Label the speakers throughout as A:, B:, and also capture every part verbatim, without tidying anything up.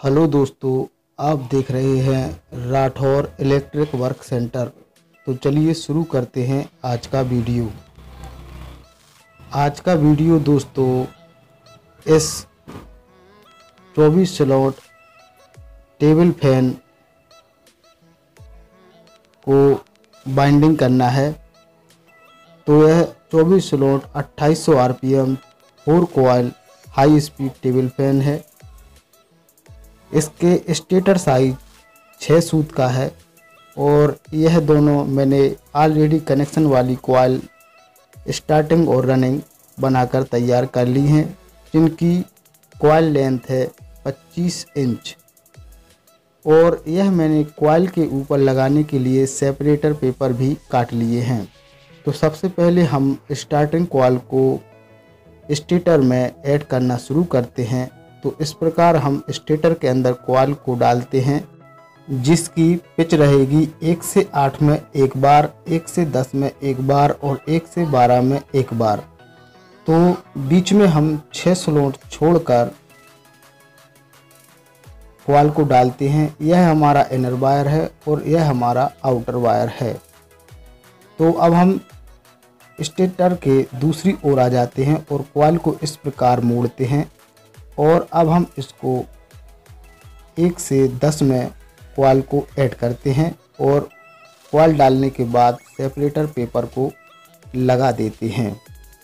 A: Hello दोस्तों, आप देख रहे हैं राठौर इलेक्ट्रिक वर्क सेंटर। तो चलिए शुरू करते हैं आज का वीडियो। आज का वीडियो दोस्तों इस चौबीस स्लॉट टेबल फैन को बाइंडिंग करना है। तो यह चौबीस स्लॉट अट्ठाईस सौ RPM four coil high speed table fan है। इसके स्टेटर साइज छः सूत का है और यह दोनों मैंने ऑलरेडी कनेक्शन वाली कॉइल स्टार्टिंग और रनिंग बनाकर तैयार कर ली हैं, जिनकी कॉइल लेंथ है पच्चीस इंच। और यह मैंने कॉइल के ऊपर लगाने के लिए सेपरेटर पेपर भी काट लिए हैं। तो सबसे पहले हम स्टार्टिंग कॉइल को स्टेटर में ऐड करना शुरू करते हैं। तो इस प्रकार हम स्टेटर के अंदर कॉइल को डालते हैं, जिसकी पिच रहेगी एक से आठ में एक बार, एक से दस में एक बार और एक से बारह में एक बार। तो बीच में हम छः स्लॉट छोड़कर कॉइल को डालते हैं। यह हमारा इनर वायर है और यह हमारा आउटर वायर है। तो अब हम स्टेटर के दूसरी ओर आ जाते हैं और कॉइल को इस प्रकार मोड़ते हैं और अब हम इसको एक से दस में कॉइल को ऐड करते हैं और कॉइल डालने के बाद सेपरेटर पेपर को लगा देते हैं।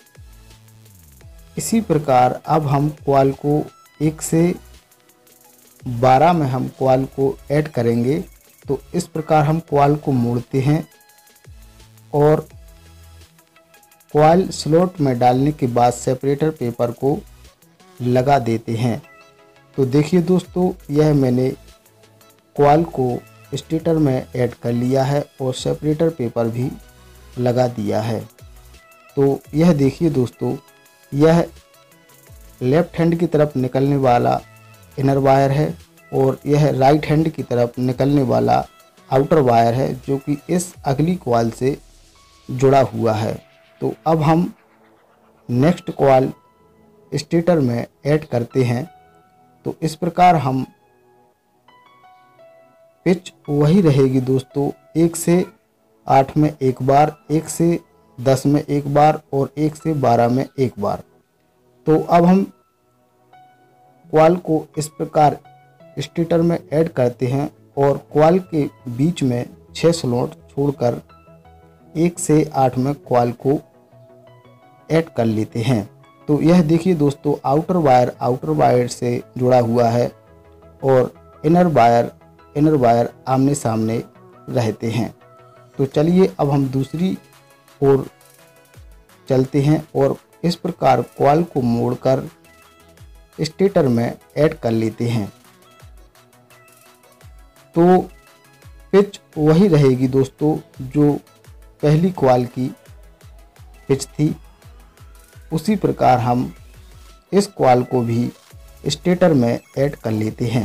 A: इसी प्रकार अब हम कॉइल को एक से बारह में हम कॉइल को ऐड करेंगे। तो इस प्रकार हम कॉइल को मोड़ते हैं और कॉइल स्लॉट में डालने के बाद सेपरेटर पेपर को लगा देते हैं। तो देखिए दोस्तों, यह मैंने कॉइल को स्टेटर में ऐड कर लिया है और सेपरेटर पेपर भी लगा दिया है। तो यह देखिए दोस्तों, यह लेफ्ट हैंड की तरफ निकलने वाला इनर वायर है और यह राइट हैंड की तरफ निकलने वाला आउटर वायर है, जो कि इस अगली कॉइल से जुड़ा हुआ है। तो अब हम नेक्स्ट कॉइल स्टेटर में ऐड करते हैं। तो इस प्रकार हम पिच वही रहेगी दोस्तों, एक से आठ में एक बार, एक से दस में एक बार और एक से बारह में एक बार। तो अब हम कॉइल को इस प्रकार स्टेटर में ऐड करते हैं और कॉइल के बीच में छः स्लॉट छोड़कर एक से आठ में कॉइल को ऐड कर लेते हैं। तो यह देखिए दोस्तों, आउटर वायर आउटर वायर से जुड़ा हुआ है और इनर वायर इनर वायर आमने सामने रहते हैं। तो चलिए अब हम दूसरी ओर चलते हैं और इस प्रकार कॉइल को मोड़कर स्टेटर में ऐड कर लेते हैं। तो पिच वही रहेगी दोस्तों, जो पहली कॉइल की पिच थी। उसी प्रकार हम इस कॉइल को भी स्टेटर में ऐड कर लेते हैं।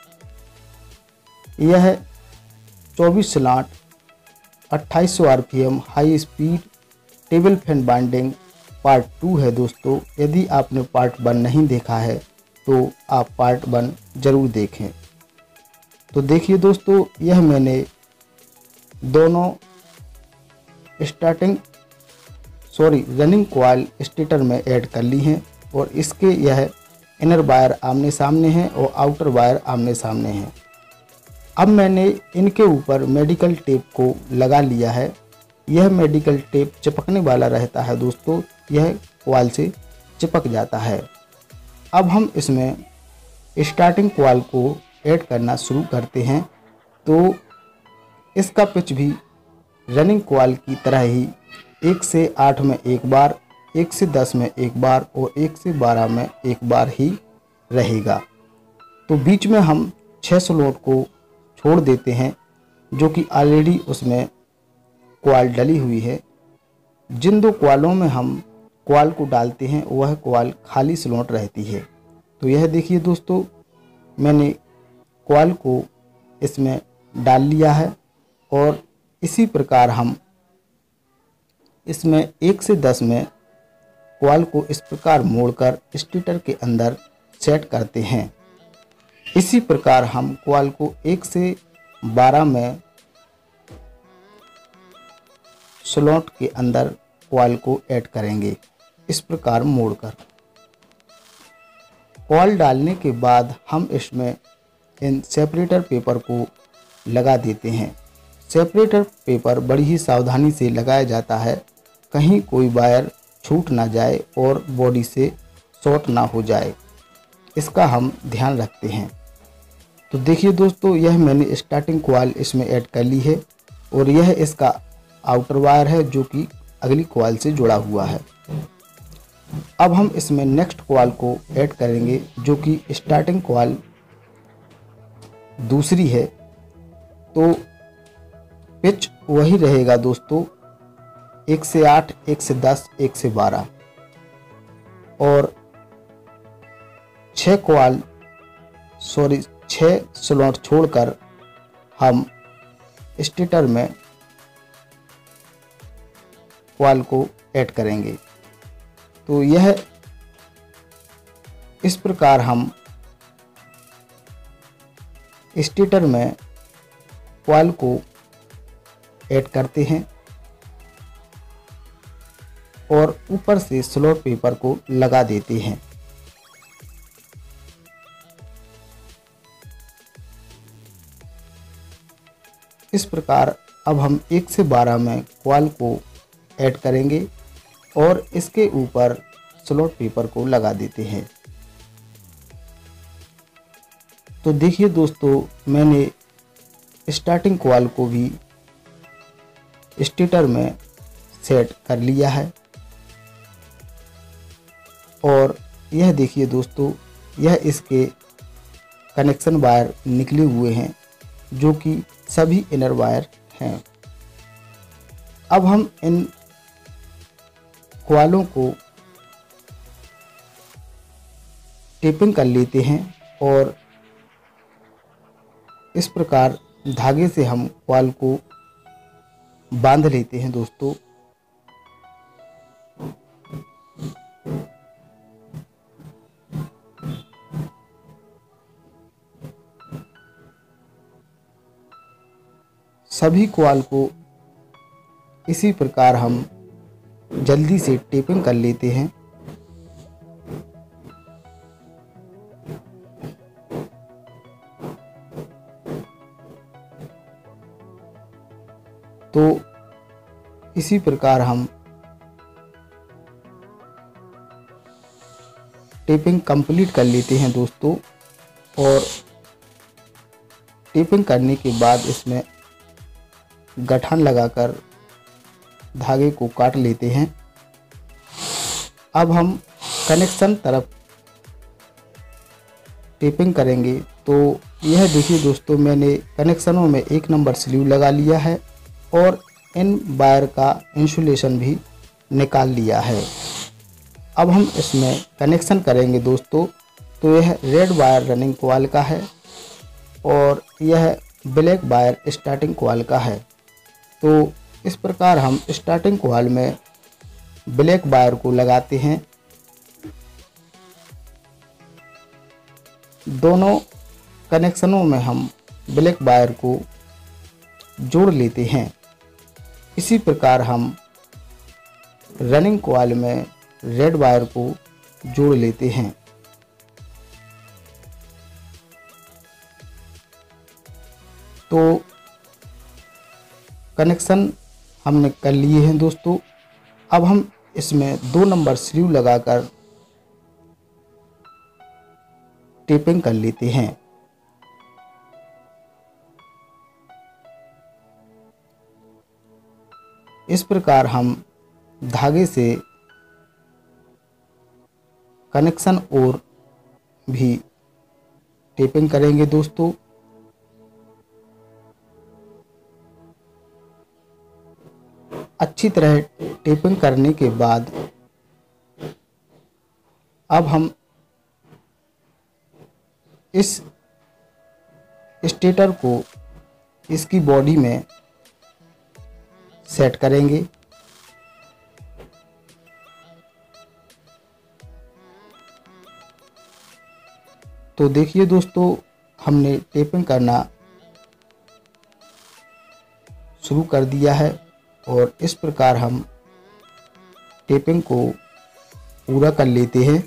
A: यह चौबीस स्लॉट अट्ठाईस सौ RPM high speed table fan binding part two है दोस्तों। यदि आपने पार्ट वन नहीं देखा है तो आप पार्ट वन ज़रूर देखें। तो देखिए दोस्तों, यह मैंने दोनों starting sorry running coil stator में ऐड कर ली हैं और इसके यह इनर वायर आमने सामने हैं और आउटर वायर आमने सामने हैं। अब मैंने इनके ऊपर मेडिकल टेप को लगा लिया है। यह मेडिकल टेप चिपकने वाला रहता है दोस्तों, यह कॉइल से चिपक जाता है। अब हम इसमें स्टार्टिंग कॉइल को ऐड करना शुरू करते हैं। तो इसका पिच भी रनिंग कॉइल की तरह ही एक से आठ में एक बार, एक से दस में एक बार और एक से बारह में एक बार ही रहेगा। तो बीच में हम छः स्लॉट को छोड़ देते हैं, जो कि ऑलरेडी उसमें कॉइल डली हुई है। जिन दो कॉइलों में हम कॉइल को डालते हैं वह कॉइल खाली स्लॉट रहती है। तो यह देखिए दोस्तों, मैंने कॉइल को इसमें डाल लिया है और इसी प्रकार हम इसमें एक से दस में कॉइल को इस प्रकार मोड़कर स्टेटर के अंदर सेट करते हैं। इसी प्रकार हम कॉइल को एक से बारह में स्लॉट के अंदर कॉइल को ऐड करेंगे, इस प्रकार मोड़कर। कॉइल डालने के बाद हम इसमें इन सेपरेटर पेपर को लगा देते हैं। सेपरेटर पेपर बड़ी ही सावधानी से लगाया जाता है, कहीं कोई वायर छूट ना जाए और बॉडी से शॉर्ट ना हो जाए, इसका हम ध्यान रखते हैं। तो देखिए दोस्तों, यह मैंने स्टार्टिंग कॉइल इसमें ऐड कर ली है और यह इसका आउटर वायर है जो कि अगली कॉइल से जुड़ा हुआ है। अब हम इसमें नेक्स्ट कॉइल को ऐड करेंगे जो कि स्टार्टिंग कॉइल दूसरी है। तो पिच वही रहेगा दोस्तों, एक से आठ, एक से दस, एक से बारह और छः कॉइल सॉरी छः स्लॉट छोड़कर हम स्टेटर में कॉइल को ऐड करेंगे। तो यह इस प्रकार हम स्टेटर में कॉइल को ऐड करते हैं और ऊपर से स्लॉट पेपर को लगा देते हैं। इस प्रकार अब हम एक से बारह में कॉइल को ऐड करेंगे और इसके ऊपर स्लॉट पेपर को लगा देते हैं। तो देखिए दोस्तों, मैंने स्टार्टिंग कॉइल को भी स्टेटर में सेट कर लिया है और यह देखिए दोस्तों, यह इसके कनेक्शन वायर निकले हुए हैं जो कि सभी इनर वायर हैं। अब हम इन कॉइलों को टेपिंग कर लेते हैं और इस प्रकार धागे से हम कॉइल को बांध लेते हैं दोस्तों। सभी कॉइल को इसी प्रकार हम जल्दी से टेपिंग कर लेते हैं। तो इसी प्रकार हम टेपिंग कंप्लीट कर लेते हैं दोस्तों और टेपिंग करने के बाद इसमें गठान लगाकर धागे को काट लेते हैं। अब हम कनेक्शन तरफ टेपिंग करेंगे। तो यह देखिए दोस्तों, मैंने कनेक्शनों में एक नंबर स्लीव लगा लिया है और इन वायर का इंसुलेशन भी निकाल लिया है। अब हम इसमें कनेक्शन करेंगे दोस्तों। तो यह रेड वायर रनिंग कॉइल का है और यह ब्लैक वायर स्टार्टिंग कॉइल का है। तो इस प्रकार हम स्टार्टिंग कॉइल में ब्लैक वायर को लगाते हैं। दोनों कनेक्शनों में हम ब्लैक वायर को जोड़ लेते हैं। इसी प्रकार हम रनिंग कॉइल में रेड वायर को जोड़ लेते हैं। तो कनेक्शन हमने कर लिए हैं दोस्तों। अब हम इसमें दो नंबर स्लीव लगाकर टेपिंग कर लेते हैं। इस प्रकार हम धागे से कनेक्शन और भी टेपिंग करेंगे दोस्तों। अच्छी तरह टेपिंग करने के बाद अब हम इस स्टेटर को इसकी बॉडी में सेट करेंगे। तो देखिए दोस्तों, हमने टेपिंग करना शुरू कर दिया है और इस प्रकार हम टेपिंग को पूरा कर लेते हैं।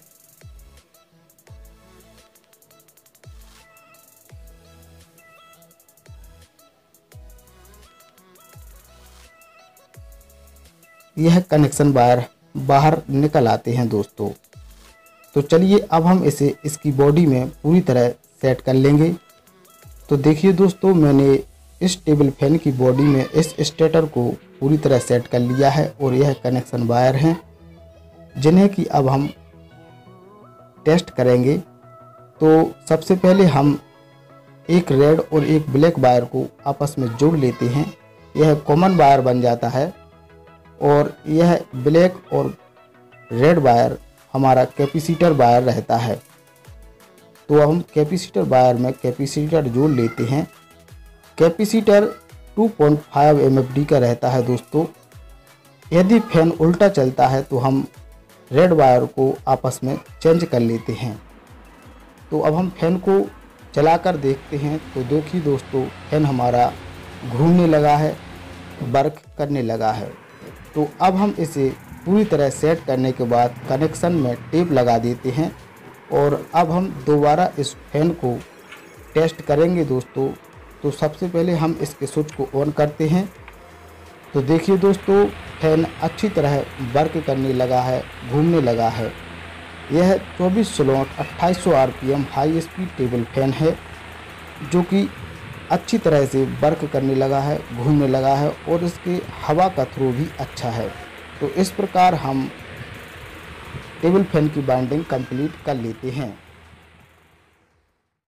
A: यह कनेक्शन वायर बाहर निकल आते हैं दोस्तों। तो चलिए अब हम इसे इसकी बॉडी में पूरी तरह सेट कर लेंगे। तो देखिए दोस्तों, मैंने इस टेबल फैन की बॉडी में इस स्टेटर को पूरी तरह सेट कर लिया है और यह कनेक्शन वायर हैं जिन्हें कि अब हम टेस्ट करेंगे। तो सबसे पहले हम एक रेड और एक ब्लैक वायर को आपस में जोड़ लेते हैं। यह कॉमन वायर बन जाता है और यह ब्लैक और रेड वायर हमारा कैपेसिटर वायर रहता है। तो अब हम कैपेसिटर वायर में कैपेसिटर जोड़ लेते हैं। Capacitor two point five M F D का रहता है दोस्तों। यदि फैन उल्टा चलता है तो हम रेड वायर को आपस में चेंज कर लेते हैं। तो अब हम फैन को चलाकर देखते हैं। तो देखिए दोस्तों, फैन हमारा घूमने लगा है, वर्क करने लगा है। तो अब हम इसे पूरी तरह सेट करने के बाद कनेक्शन में टेप लगा देते हैं और अब हम दोबारा इस फैन को टेस्ट करेंगे दोस्तों। तो सबसे पहले हम इसके स्विच को ऑन करते हैं। तो देखिए दोस्तों, फैन अच्छी तरह वर्क करने लगा है, घूमने लगा है। यह चौबीस स्लॉट अट्ठाईस सौ R P M high speed table fan है जो कि अच्छी तरह से वर्क करने लगा है, घूमने लगा है और इसके हवा का थ्रो भी अच्छा है। तो इस प्रकार हम टेबल फैन की बाइंडिंग कंप्लीट कर लेते हैं।